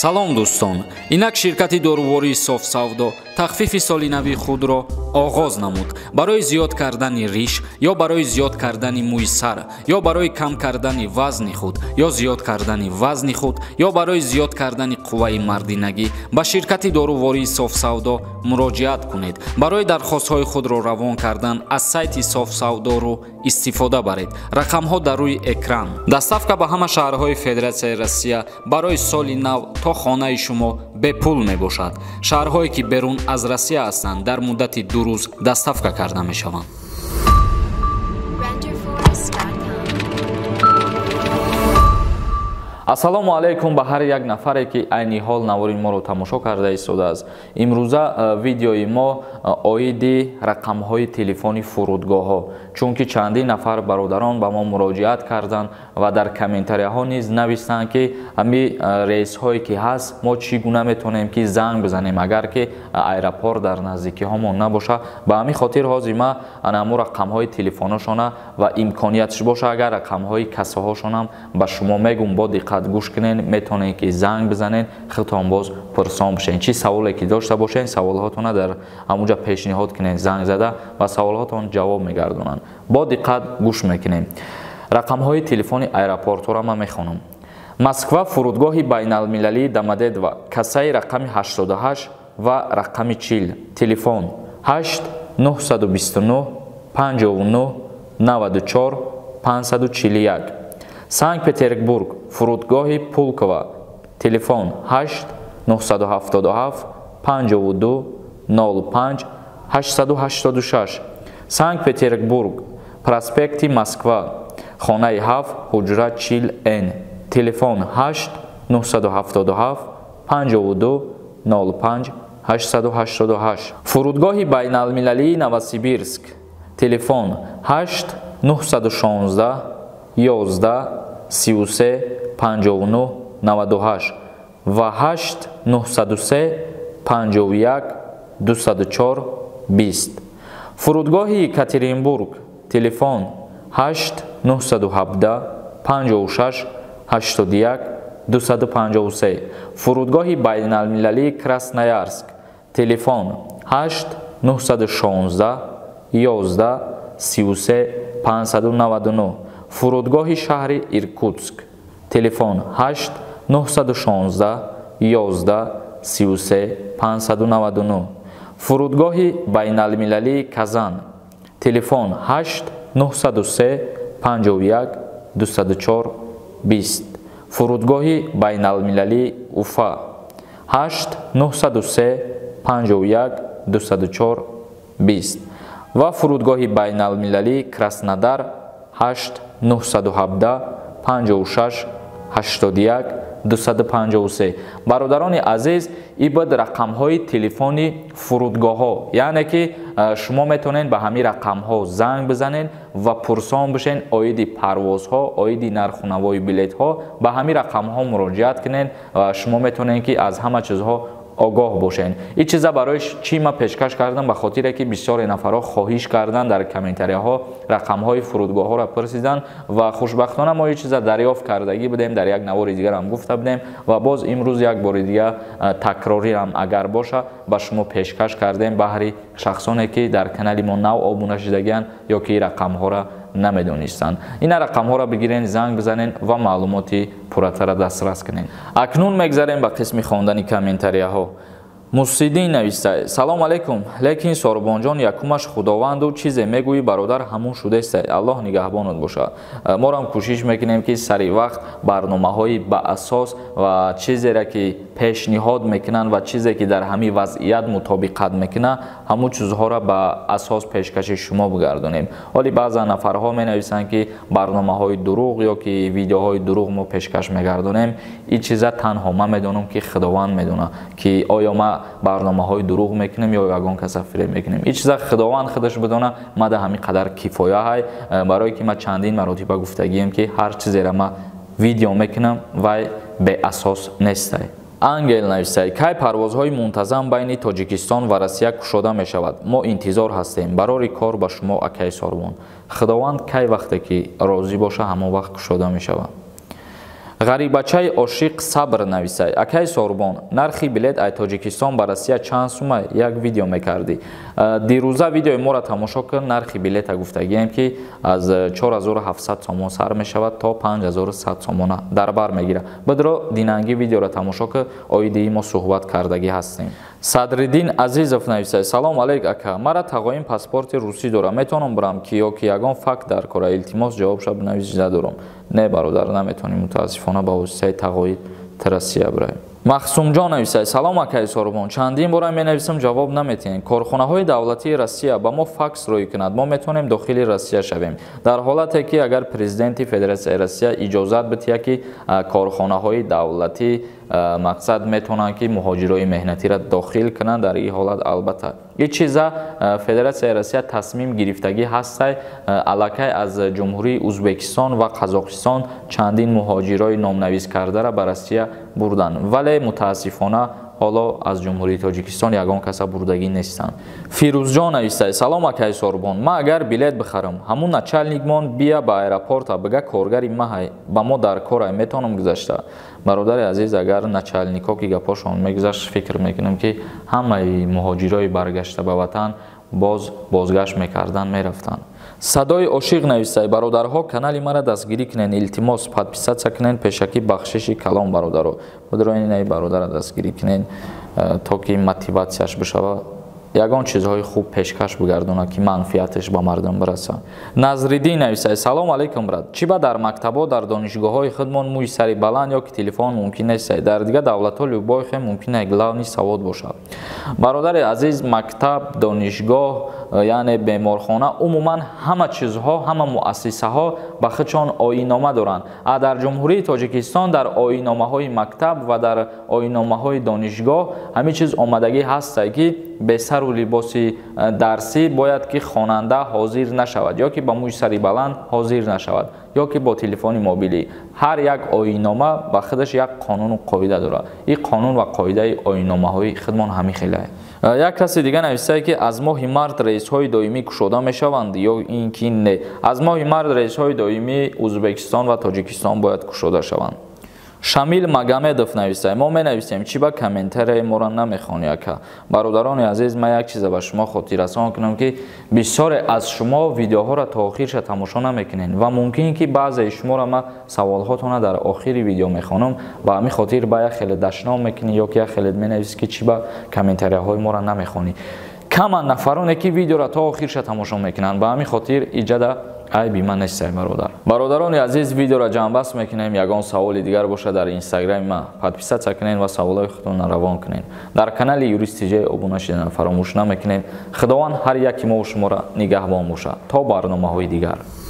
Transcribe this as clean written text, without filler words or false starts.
салом дӯстон, инак ширкати дорувори софсавдо тахфифи соли нави худро оғоз намуд. Барои зиёд кардани риш ё барои зиёд кардани мӯи сар ё барои кам кардани вазни худ ё зиёд кардани вазни худ ё барои зиёд кардани қувваи мардинагӣ ба ширкати дорувори софсавдо муроҷиат кунед. Барои дархостҳои худро равон кардан аз сайти софсавдору истифода баред. Рақамҳо дар рӯи экран. Доставка ба ҳама шаҳрҳои Федератсияи Россия барои соли нав то хонаи шумо бепул мебошад. Шаҳрҳое ки берун аз Россия ҳастанд дар муддати 2 рӯз доставка карда мешаванд. ассалому алайкум ба ҳар як нафаре ки айни ҳол навори моро тамошо карда истодааст. Имрӯза видеои мо оиди рақамҳои телефони фурудгоҳҳо, чунки чандин нафар бародарон ба мо муроҷиат карданд ва дар комментарияҳо низ навистанд ки ҳами рейсҳое ки ҳаст мо чӣ гуна метавонем ки занг бизанем агар ки аэропорт дар наздикиҳомон набоша. Ба ҳамин хотир ҳозир ма анамо рақамҳои телефоношона ва имкониятш боша агар рақамҳои кассаҳошонам ба шумо мегум бо диққат гӯш кунед, метавонед ки занг бизанед, хитонбоз пурсон бошед. Чӣ саволе ки дошта бошед, саволҳотона дар ҳамунҷа пешниҳод кунед, занг зада ва саволҳотон ҷавоб мегардонанд. Бо диққат гӯш мекунем. Рақамҳои телефони аэропортҳоро ман мехонам. Москва фурудгоҳи байналмилалии Домодедово, кассаи рақами 88 ва рақами 40. Телефон 8 929 59 94 541. Санкт-Петербург, фурудгоҳи Пулково, телефон 8 977 52 05 886. Санкт-Петербург, проспекти Москва, хонаи 7, ҳуҷра 40Н, телефон 8 977 52 05 888. Фурудгоҳи байналмилалии Новосибирск, телефон 8 916 11 33 59 98 ва 8 903 51 204 20. Фурудгоҳи Екатеринбург, телефон 8 917 56 81 253. Фурудгоҳи байналмилалии Красноярск, телефон 8 916 11 33 599. Фурудгоҳи шаҳри Иркутск, телефон 8 916 11 33 599. Фурудгоҳи байналмилалии Казан, телефон 8 903 51 204 20. Фурудгоҳи байналмилалии Уфа, 8 903 51 204 20. ва фурудгоҳи байналмилалии Краснодар 8 917 56 81 253. бародарони азиз, ин буд рақамҳои телефони фурудгоҳҳо, яъне ки шумо метавонед ба ҳамин рақамҳо занг бизанед ва пурсон бошед оиди парвозҳо, оиди нарху навои билетҳо, ба ҳамин рақамҳо муроҷиат кунед ва шумо метавонед ки аз ҳама чизҳо огоҳ бошед. ин чиза барои чӣ ма пешкаш кардам? Ба хотире ки бисёре нафарҳо хоҳиш кардан дар комментарияҳо рақамҳои фурудгоҳҳоро пурсидан ва хушбахтона мо ин чиза дарёфт кардагӣ будем, дар як навори дигарам гуфта будем ва боз имрӯз як бори дигар такрорирам агар боша ба шумо пешкаш кардем баҳри шахсоне ки дар канали мо нав обуна шудагиянд ё ки рақамҳоро намедонистанд. ина рақамҳоро бигирен, занг бизанен ва маълумоти пурратара дастрас кунен. Акнун мегзарем ба қисми хондани комментарияҳо. Мусиддин нависта: салом алейкум, лекин Сорбонҷон якумаш худованду чизе мегӯӣ бародар ҳамун шудестай. Аллоҳ нигаҳбонат бошад. Морам кӯшиш мекунем ки сари вақт барномаҳои ба асос ва чизеро ки пешниҳод мекунанд ва чизе ки дар ҳамин вазъият мутобиқат мекунад, ҳамун чизҳоро ба асос пешкаши шумо бигардонем. Оли баъзан нафарҳо менависанд ки барномаҳои дурӯғ ё ки видеоҳои дурӯғ мо пешкаш мегардонем. ин чиза танҳо ман медонам ки худованд медонад ки оё ма барномаҳои дурӯғ мекунем ё ягон каса фиреб мекунем. ин чиза худованд худаш бидона, ма да ҳамин қадар кифоя ҳай, барое ки ма чандин маротиба гуфтагием ки ҳар чизеро ма видео мекунам вай беасос нестай. Ангел навистай: кай парвозҳои мунтазам байни Тоҷикистон ва Россия кушода мешавад? Мо интизор ҳастем. Барори кор ба шумо Акай Сорбон. Худованд кай вақте ки розӣ боша ҳамон вақт кушода мешавад. ғарибачаи ошиқ сабр нависай. Акай Сорбон, нархи билет ай Тоҷикистон ба Россия чанд сума? Як видео мекардӣ. Дирӯза видеои моро тамошо кун, нархи билета гуфтагием ки аз 4700 сомон сар мешавад то 5100 сомона дар бар мегира. Бидро динанги видеоро тамошо кун, оидии мо суҳбат кардаги ҳастем. Садриддин Азизов нависай. Салом алейк ака. Мара тағоим паспорти русӣ дорам. Метонам бурам ки ёки ягон факт дар кора илтимос ҷавобша бинависа дорам. Не бародар, наметоним мутаассифона ба воситаи тағоид Россия бираем. Махсумҷон нависай. Салом акаи Сорбон. Чандин бора менависам, ҷавоб наметиҳем. Корхонаҳои давлатии Россия ба мо факс рӯй кунад. Мо метонем дохили Россия шавем. Дар ҳолате ки агар президенти Федератсияи Россия иҷозат бития ки корхонаҳои давлатӣ мақсад метонанд ки муҳоҷирои меҳнатиро дохил кунанд, дар ин ҳолат албатта ин чиза Федератсияи Россия тасмим гирифтагӣ ҳастай аллакай аз ҷумҳурии Узбекистон ва Қазоқистон чандин муҳоҷирои номнавис кардара ба Россия бурданд, вале мутаассифона ҳоло аз ҷумҳурии Тоҷикистон ягон каса бурдагӣ нестанд. Фирӯзҷон навистай. Салом акаи Сорбон. Ма агар билет бихарам, ҳамун начальникмон бия ба аэропорта бига коргари маҳай ба мо дар корай метонам гузашта. Бародари азиз, агар начальнико ки гапошон мегузашт, фикр мекунам ки ҳамаи муҳоҷирои баргашта ба ватан бозгашт мекардан, мерафтанд. Садои ошиқ навистай. Бародарҳо, канали мара дастгирӣ кунен, илтимос подписатсия кунен пешакӣ бахшиши калом бародаро. Бидроини бародара дастгирӣ кунен то ки мотиватсияш бишава, ягон чизҳои хуб пешкаш бигардонад ки манфиаташ ба мардум бираса. Назриддин нависай. Салом алейкум брат. Чӣ ба дар мактабо, дар донишгоҳҳои худмон мӯи сари баланд ё ки телефон мумкин нестай? Дар дига давлатҳо любой хем мумкин е главни савод бошад. Бародари азиз, мактаб, донишгоҳ, яъне беморхона, умуман ҳама чизҳо, ҳама муассисаҳо ба худшон оиннома доранд. Дар ҷумҳурии Тоҷикистон дар оинномаҳои мактаб ва дар оинномаҳои донишгоҳ ҳамин чиз омадагӣ ҳастай ки бесару либоси дарсӣ бояд ки хонанда ҳозир нашавад ё ки ба мӯи сари баланд ҳозир нашавад ё ки бо телефони мобилӣ. Ҳар як оиннома ба худаш як қонуну қоида дорад. ин қонун ва қоидаи оинномаҳои худмон ҳамин хеле. Як каси дига нависае ки аз моҳи март рейсҳои доимӣ кушода мешаванд ё ин ки не. Аз моҳи март рейсҳои доимӣ Узбекистон ва Тоҷикистон бояд кушода шаванд. Шамил Магомедов нависай. Мо менависем, чӣ ба комментарияи моро намехонӣ ака. Бародарони азиз, ман як чиза ба шумо хотиррасон кунам ки бисёре аз шумо видеоҳоро то охирша тамошо намекунед ва мумкин ки баъзеи шуморо ман саволҳотона дар охири видео мехонам, ба ҳамин хотир ба як хеле дашном мекунӣ ё ки як хеле менависӣ ки чӣ ба комментарияҳои моро намехонӣ. Каман нафароне ки видеоро то охирша тамошо мекунанд, ба ҳамин хотир иҷада айби ман нестай бародар. Бародарони азиз, видеоро ҷамъбаст мекунем. Ягон саволи дигар боша дар инстаграми ман подписатсия кунед ва саволҳои худтонро равон кунед. Дар канали Юрист TJ обуна шудан фаромӯш намекунед. Худованд ҳар яки мо шуморо нигаҳбон бошад. То барномаҳои дигар.